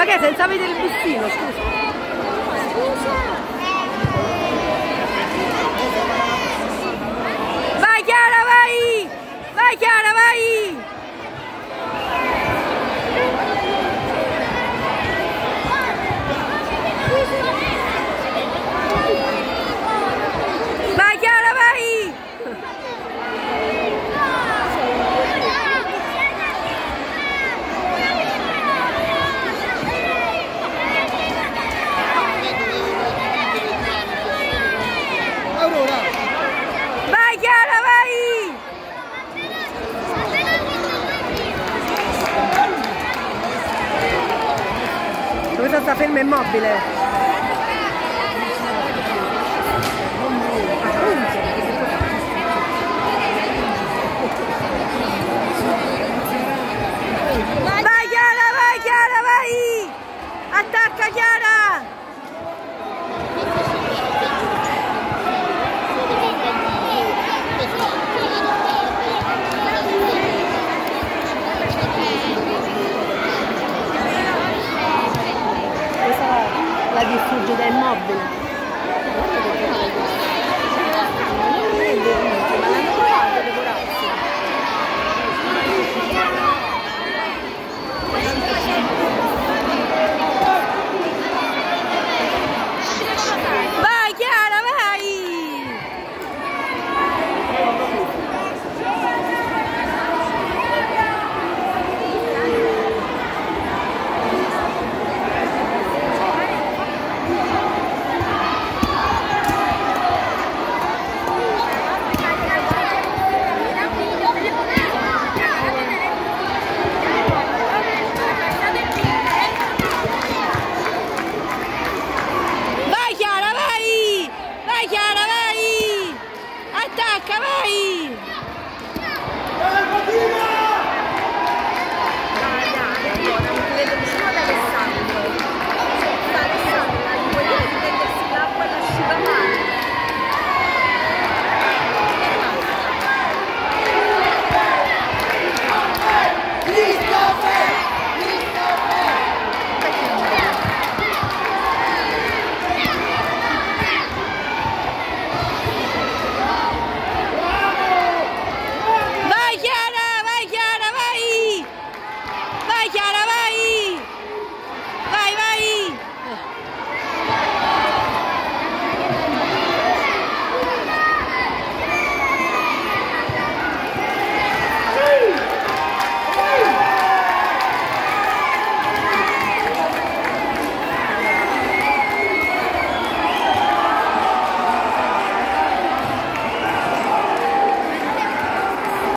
Ma che senza vedere il bustino, scusa. Vai Chiara, vai! Vai Chiara, vai! Vai Chiara, vai! Vai Chiara, vai! Dove sta ferma immobile? Vai Chiara, vai! Attacca Chiara! Questa è la che fugge da immobile.